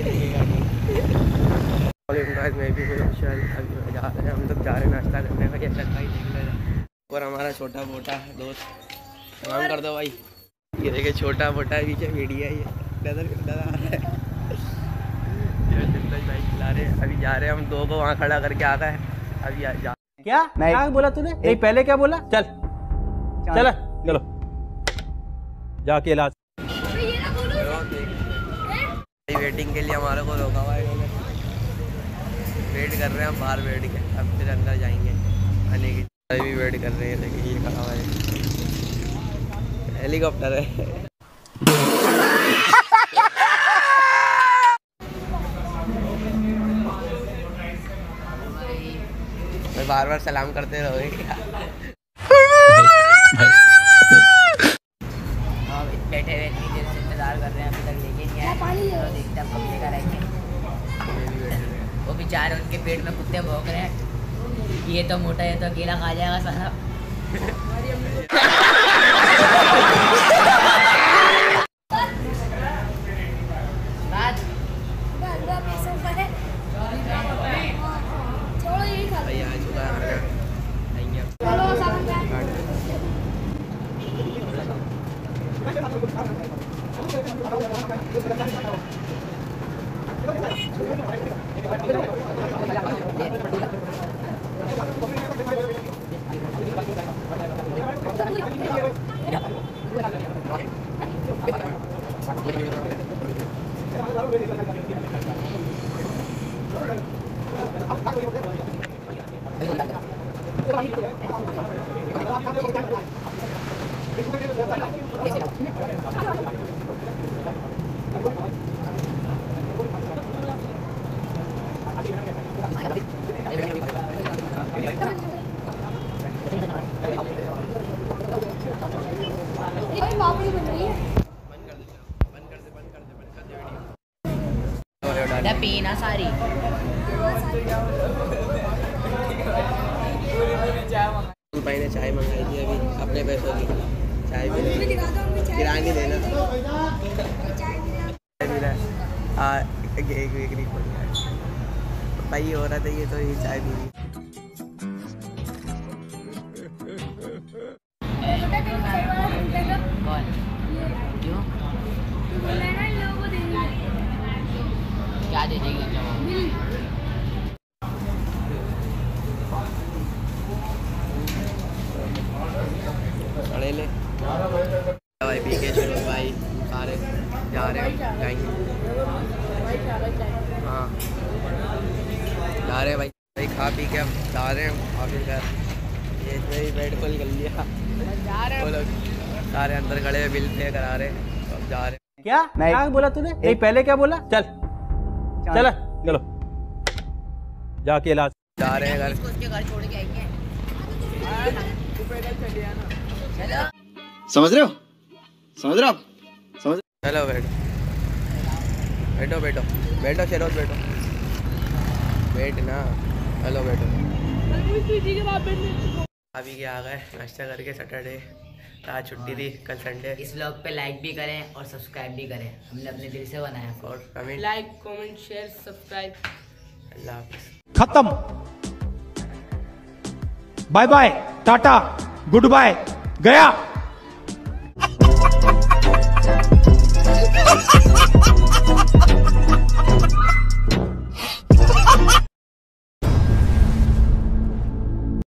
मैं भी अभी जा रहे हैं, हम लोग जा रहे हैं नाश्ता करने का, कैसा खाई और हमारा छोटा मोटा दोस्त काम कर दो भाई। ये देखिए छोटा मोटा पीछे मीडिया ये नजर आ रहा है। भाई खिला रहे हैं, अभी जा रहे हैं हम दो को वहाँ खड़ा करके आ गए। अभी जा क्या बोला तूने? नहीं पहले क्या बोला? चलो जाके इलाज। वेटिंग के लिए हमारे को रोका हुआ है, वेट कर रहे हैं हम बाहर बैठ के, अब फिर अंदर जाएंगे आने की। अभी वेट कर रहे हैं, देखिए ये खड़ा हुआ है, हेलीकॉप्टर है। बार बार सलाम करते रहोगे क्या? बैठे हुए इतनी देर से इंतजार कर रहे हैं, अभी तक लेके नहीं आए, तो देखते हैं कब लेकर आएंगे। वो बेचारे उनके पेट में कुत्ते भौंक रहे हैं, ये तो मोटा है तो अकेला खा जाएगा सारा। पीना सारी भाई ने चाय मंगाई थी अभी अपने पैसों की, चाय भी किराया नहीं देना। भाई हो रहा था ये तो ये चाय पी क्या दे देगी ले भाई पी के चलो भाई, सारे जा रहे हैं जाएंगे। हाँ जा रहे हैं भाई, खा पी के अब जा रहे हैं ऑफिस घर। ये ही बेड खोल कर लिया, वो लोग सारे अंदर खड़े हुए बिल पे करा रहे हैं, अब जा रहे हैं। क्या बोला तूने? नहीं पहले क्या बोला? चलो जाके इलाज। जा रहे हैं घर, उसके घर छोड़ के आएंगे। समझ रहे हो आप? चलो बैठो चलो बैठ ना, हेलो बैठो। अभी क्या आ गए नाश्ता करके, सैटरडे आज छुट्टी थी, कल संडे। इस व्लॉग पे लाइक भी करें और सब्सक्राइब भी करें, हमने अपने दिल से बनाया। और comment, like comment share subscribe. अल्लाह हाफिज़। खत्म, bye bye, tata, goodbye, गया।